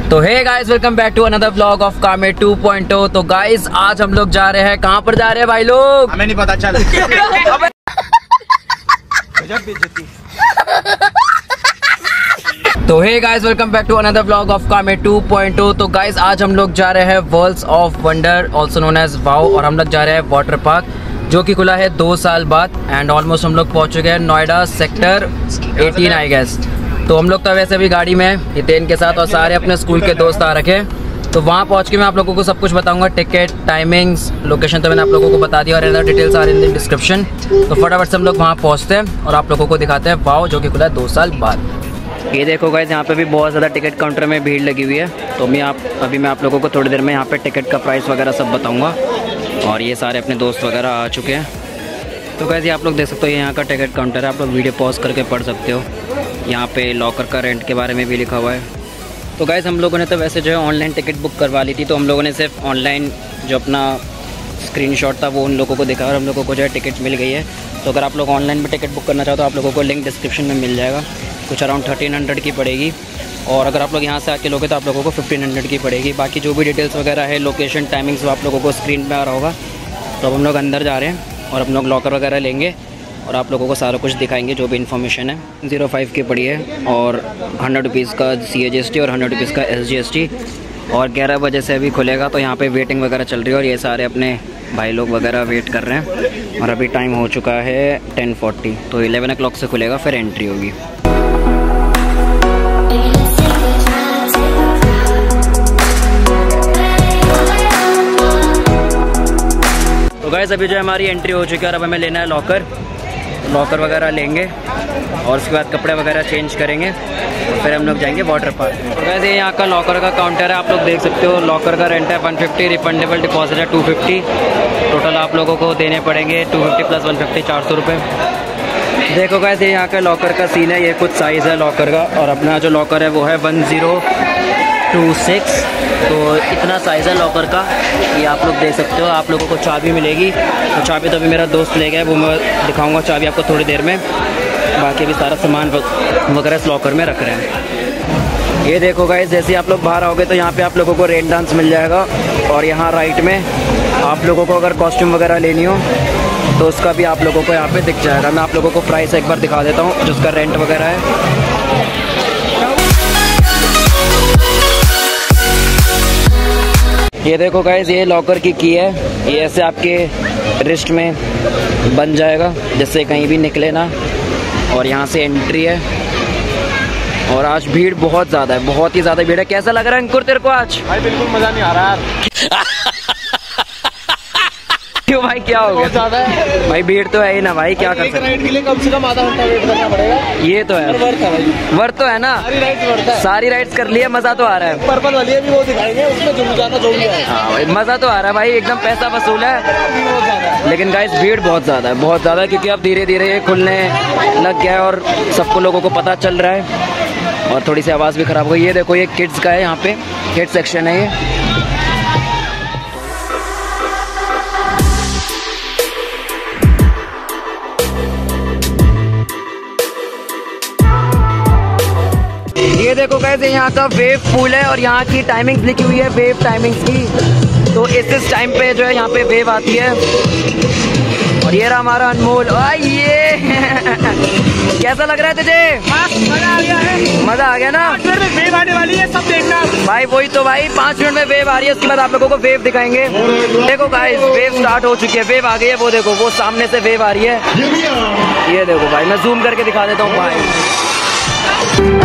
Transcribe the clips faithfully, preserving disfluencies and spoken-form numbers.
तो hey guys, welcome back to another vlog of Kame two point o. तो guys आज हम लोग जा रहे हैं, कहाँ पर जा रहे हैं भाई लोग? हमें नहीं पता चल। तो hey guys, welcome back to another vlog of Kame two point o. तो गाइस आज हम लोग जा रहे हैं worlds of wonder also known as wow, और हम लोग जा रहे हैं वाटर पार्क जो कि खुला है दो साल बाद। एंड ऑलमोस्ट हम लोग पहुंच चुके हैं Noida sector eighteen I guess. तो हम लोग तो वैसे भी गाड़ी में हितेन के साथ और सारे अपने स्कूल के दोस्त आ रखे। तो वहाँ पहुँच के मैं आप लोगों को सब कुछ बताऊंगा, टिकट, टाइमिंग्स, लोकेशन तो मैंने आप लोगों को बता दिया और other details are in the description. तो फटाफट से हम लोग वहाँ पहुँचते हैं और आप लोगों को दिखाते हैं वाओ जो कि खुला है दो साल बाद। ये देखो गाइस, यहाँ पे भी बहुत ज़्यादा टिकट काउंटर में भीड़ लगी हुई है। तो मैं आप अभी मैं आप लोगों को थोड़ी देर में यहाँ पे टिकट का प्राइस वगैरह सब बताऊँगा। और ये सारे अपने दोस्त वगैरह आ चुके हैं। तो गाइस ये आप लोग देख सकते हो, ये यहाँ का टिकट काउंटर है, आप लोग वीडियो पॉज करके पढ़ सकते हो। यहाँ पे लॉकर का रेंट के बारे में भी लिखा हुआ है। तो गाइस हम लोगों ने तो वैसे जो है ऑनलाइन टिकट बुक करवा ली थी, तो हम लोगों ने सिर्फ ऑनलाइन जो अपना स्क्रीनशॉट था वो उन लोगों को दिखा और हम लोगों को जो है टिकट मिल गई है। तो अगर आप लोग ऑनलाइन में टिकट बुक करना चाहो तो आप लोगों को लिंक डिस्क्रिप्शन में मिल जाएगा। कुछ अराउंड थर्टीन हंड्रेड की पड़ेगी, और अगर आप लोग यहाँ से आके लोगे तो आप लोगों को फिफ्टीन हंड्रेड की पड़ेगी। बाकी जो भी डिटेल्स वगैरह है, लोकेशन, टाइमिंग्स, वो आप लोगों को स्क्रीन पे आ रहा होगा। तो अब हम लोग अंदर जा रहे हैं और हम लोग लॉकर वगैरह लेंगे और आप लोगों को सारा कुछ दिखाएंगे जो भी इन्फॉर्मेशन है। ज़ीरो फाइव की पड़ी है और हंड्रेड रुपीज़ का C G S S T और हंड्रेड रुपीज़ का एस जी एस टी। और ग्यारह बजे से अभी खुलेगा, तो यहाँ पे वेटिंग वगैरह चल रही है और ये सारे अपने भाई लोग वगैरह वेट कर रहे हैं। और अभी टाइम हो चुका है टेन फोर्टी, तो इलेवन ओ क्लॉक से खुलेगा, फिर एंट्री होगी। तो गाइस अभी जो है हमारी एंट्री हो चुकी है और अब हमें लेना है लॉकर। लॉकर वगैरह लेंगे और उसके बाद कपड़े वगैरह चेंज करेंगे और फिर हम लोग जाएंगे वाटर पार्क। तो गाइस ये यहाँ का लॉकर का काउंटर है, आप लोग देख सकते हो। लॉकर का रेंट है वन फिफ्टी, रिफंडेबल डिपॉजिट है टू फिफ्टी। टोटल आप लोगों को देने पड़ेंगे two fifty plus one fifty, चार सौ रुपये। देखो गाइस ये यहाँ का लॉकर का सीन है, ये कुछ साइज़ है लॉकर का, और अपना जो लॉकर है वो है वन ज़ीरो टू सिक्स। तो इतना साइज़ है लॉकर का, ये आप लोग देख सकते हो। आप लोगों को चाबी मिलेगी, तो चाबी तो अभी मेरा दोस्त ले गया है, वो मैं दिखाऊंगा चाबी आपको थोड़ी देर में। बाकी अभी सारा सामान वगैरह इस लॉकर में रख रहे हैं। ये देखो गाइस, जैसे आप लोग बाहर आओगे तो यहाँ पे आप लोगों को रेन डांस मिल जाएगा। और यहाँ राइट में आप लोगों को अगर कॉस्ट्यूम वगैरह लेनी हो तो उसका भी आप लोगों को यहाँ पे दिख जाएगा। मैं आप लोगों को प्राइस एक बार दिखा देता हूँ, जिसका रेंट वगैरह है। ये देखो गाइस, ये लॉकर की की है, ये ऐसे आपके रिस्ट में बन जाएगा जिससे कहीं भी निकले ना। और यहाँ से एंट्री है। और आज भीड़ बहुत ज़्यादा है, बहुत ही ज़्यादा भीड़ है। कैसा लग रहा है अंकुर तेरे को आज? भाई बिल्कुल मजा नहीं आ रहा यार। क्यों भाई, क्या हो गया? ज़्यादा है भाई, भीड़ तो है ही ना भाई, क्या कर सकते हैं। राइड के लिए कम से कम आधा घंटा वेट करना पड़ेगा। ये तो है, वर्थ है भाई, वर्थ तो है ना। सारी राइड्स वर्थ है, सारी राइड्स कर लिए, मजा तो आ रहा है। पर्पल वाली है भी वो दिखाएंगे, उसमें जुड़ जाना जरूरी है। हाँ भाई, मजा तो आ रहा है भाई, एकदम पैसा वसूल है। बहुत ज्यादा है, लेकिन गाइस भीड़ बहुत ज़्यादा है, बहुत ज़्यादा, क्योंकि अब धीरे धीरे ये खुलने लग गया है और सबको लोगों को पता चल रहा है। और थोड़ी सी आवाज़ भी ख़राब हो गई। ये देखो, ये किड्स का है, यहाँ पे किड्स सेक्शन है ये। ये देखो गाइस, यहाँ का वेव पूल है और यहाँ की टाइमिंग्स लिखी हुई है, वेव टाइमिंग्स की। तो इस इस टाइम पे जो है यहाँ पे वेव आती है। और ये रहा हमारा अनमोल। ये कैसा लग रहा है तुझे? मजा आ गया है, मजा आ गया ना? वेव आने वाली है, सब देखना भाई। वही तो भाई, पाँच मिनट में वेव आ रही है, उसके बाद आप लोगों को वेव दिखाएंगे। देखो गाइस, वेव स्टार्ट हो चुकी है, वेव आ गई है। वो देखो, वो सामने से वेव आ रही है। ये देखो भाई, मैं जूम करके दिखा देता हूँ भाई।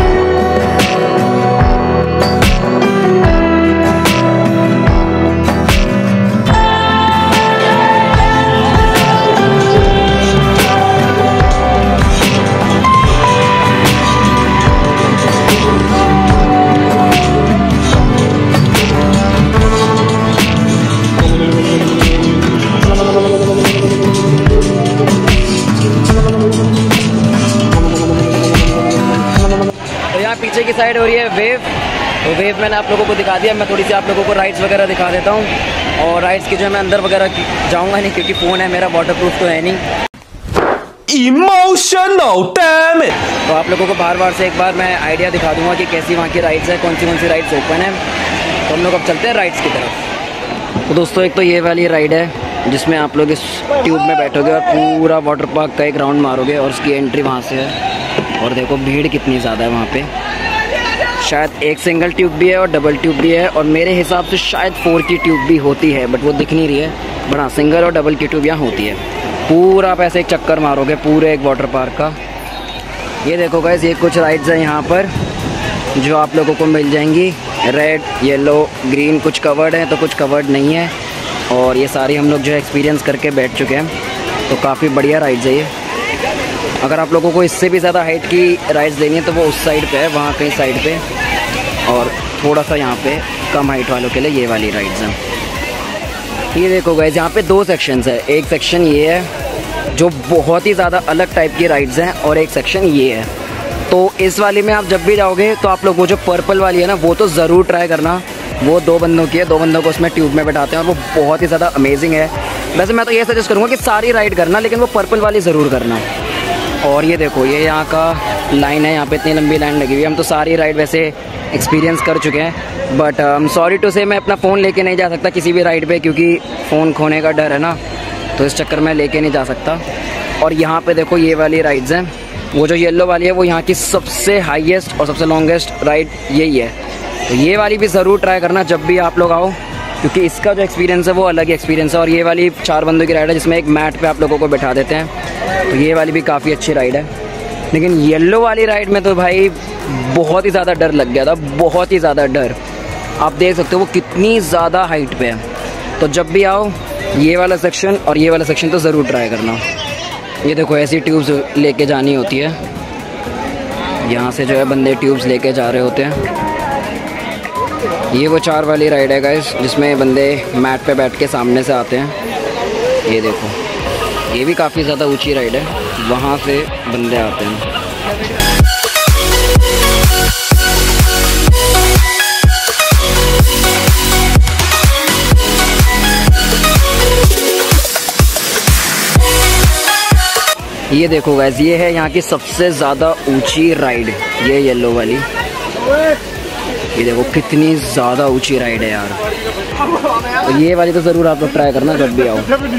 पीछे की साइड हो रही है वेव। तो वेव मैंने आप लोगों को दिखा दिया। मैं थोड़ी सी आप लोगों को राइड्स वगैरह दिखा देता हूँ। और राइड्स की जो मैं अंदर वगैरह जाऊँगा नहीं, क्योंकि फ़ोन है मेरा, वाटर प्रूफ तो है नहीं। Emotional damage। तो आप लोगों को बार बार से एक बार मैं आइडिया दिखा दूंगा कि कैसी वहाँ की राइड्स है, कौन सी कौन सी राइड्स ओपन है। तो हम लोग अब चलते हैं राइड्स की तरफ। तो दोस्तों एक तो ये वाली राइड है जिसमें आप लोग इस ट्यूब में बैठोगे और पूरा वाटर पार्क का एक राउंड मारोगे और उसकी एंट्री वहाँ से है। और देखो भीड़ कितनी ज़्यादा है वहाँ पे। शायद एक सिंगल ट्यूब भी है और डबल ट्यूब भी है, और मेरे हिसाब से शायद फोर की ट्यूब भी होती है, बट वो दिख नहीं रही है। बड़ा सिंगल और डबल की ट्यूब यहाँ होती है। पूरा आप ऐसे एक चक्कर मारोगे पूरे एक वाटर पार्क का। ये देखो गाइस, ये कुछ राइड्स हैं यहाँ पर जो आप लोगों को मिल जाएंगी। रेड, येलो, ग्रीन, कुछ कवर्ड हैं तो कुछ कवर्ड नहीं है। और ये सारी हम लोग जो है एक्सपीरियंस करके बैठ चुके हैं, तो काफ़ी बढ़िया राइड्स है ये। अगर आप लोगों को इससे भी ज़्यादा हाइट की राइड्स लेनी है तो वो उस साइड पे है, वहाँ कहीं साइड पे। और थोड़ा सा यहाँ पे कम हाइट वालों के लिए ये वाली राइड्स हैं। ये देखो गाइस, यहाँ पे दो सेक्शंस है। एक सेक्शन ये है जो बहुत ही ज़्यादा अलग टाइप की राइड्स हैं, और एक सेक्शन ये है। तो इस वाली में आप जब भी जाओगे तो आप लोग वो जो पर्पल वाली है ना, वो तो ज़रूर ट्राई करना। वो दो बंदों की है, दो बंदों को उसमें ट्यूब में बैठाते हैं और वो बहुत ही ज़्यादा अमेजिंग है। वैसे मैं तो ये सजेस्ट करूँगा कि सारी राइड करना, लेकिन वो पर्पल वाली ज़रूर करना। और ये देखो, ये यहाँ का लाइन है, यहाँ पे इतनी लंबी लाइन लगी हुई है। हम तो सारी राइड वैसे एक्सपीरियंस कर चुके हैं, but I am sorry to say मैं अपना फ़ोन लेके नहीं जा सकता किसी भी राइड पे, क्योंकि फ़ोन खोने का डर है ना, तो इस चक्कर में लेके नहीं जा सकता। और यहाँ पे देखो ये वाली राइड्स हैं। वो जो येलो वाली है वो यहाँ की सबसे हाईएस्ट और सबसे लॉन्गेस्ट राइड यही है। तो ये वाली भी ज़रूर ट्राई करना जब भी आप लोग आओ, क्योंकि इसका जो एक्सपीरियंस है वो अलग ही एक्सपीरियंस है। और ये वाली चार बंदों की राइड है जिसमें एक मैट पे आप लोगों को बैठा देते हैं, तो ये वाली भी काफ़ी अच्छी राइड है। लेकिन येलो वाली राइड में तो भाई बहुत ही ज़्यादा डर लग गया था, बहुत ही ज़्यादा डर। आप देख सकते हो वो कितनी ज़्यादा हाइट पे है। तो जब भी आओ ये वाला सेक्शन और ये वाला सेक्शन तो ज़रूर ट्राई करना। ये देखो ऐसी ट्यूब्स लेके जानी होती है, यहाँ से जो है बंदे ट्यूब्स लेके जा रहे होते हैं। ये वो चार वाली राइड है गाइस जिसमें बंदे मैट पे बैठ के सामने से आते हैं। ये देखो, ये भी काफ़ी ज़्यादा ऊंची राइड है, वहाँ से बंदे आते हैं। ये देखो गाइस, ये है यहाँ की सबसे ज़्यादा ऊंची राइड, ये येलो वाली। ये देखो कितनी ज़्यादा ऊंची राइड है यार। तो ये वाली तो ज़रूर आप लोग ट्राई करना जब भी आओ।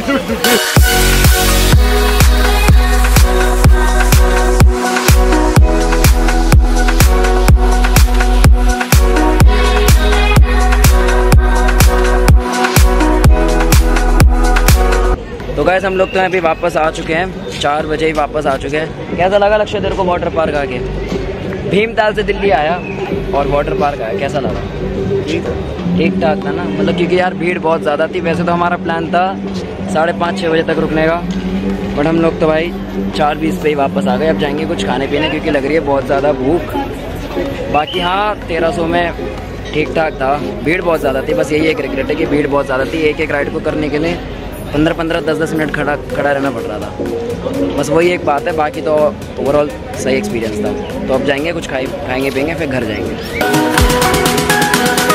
तो गाइस हम लोग तो अभी वापस आ चुके हैं, चार बजे ही वापस आ चुके हैं। कैसा लगा लक्ष्य तेरे को वाटर पार्क आके? भीमताल से दिल्ली आया और वाटर पार्क आया, कैसा लगा? ठीक ठाक था ना, मतलब क्योंकि यार भीड़ बहुत ज़्यादा थी। वैसे तो हमारा प्लान था साढ़े पाँच छः बजे तक रुकने का, बट हम लोग तो भाई चार बीस पे ही वापस आ गए। अब जाएंगे कुछ खाने पीने, क्योंकि लग रही है बहुत ज़्यादा भूख। बाकी हाँ, तेरह सौ में ठीक ठाक था, भीड़ बहुत ज़्यादा थी। बस यही एक रिग्रेट है कि भीड़ बहुत ज़्यादा थी। एक एक राइड को करने के लिए पंद्रह पंद्रह दस दस मिनट खड़ा खड़ा रहना पड़ रहा था। बस वही एक बात है, बाकी तो ओवरऑल सही एक्सपीरियंस था। तो अब जाएंगे कुछ खाए खाएंगे पिएंगे, फिर घर जाएंगे।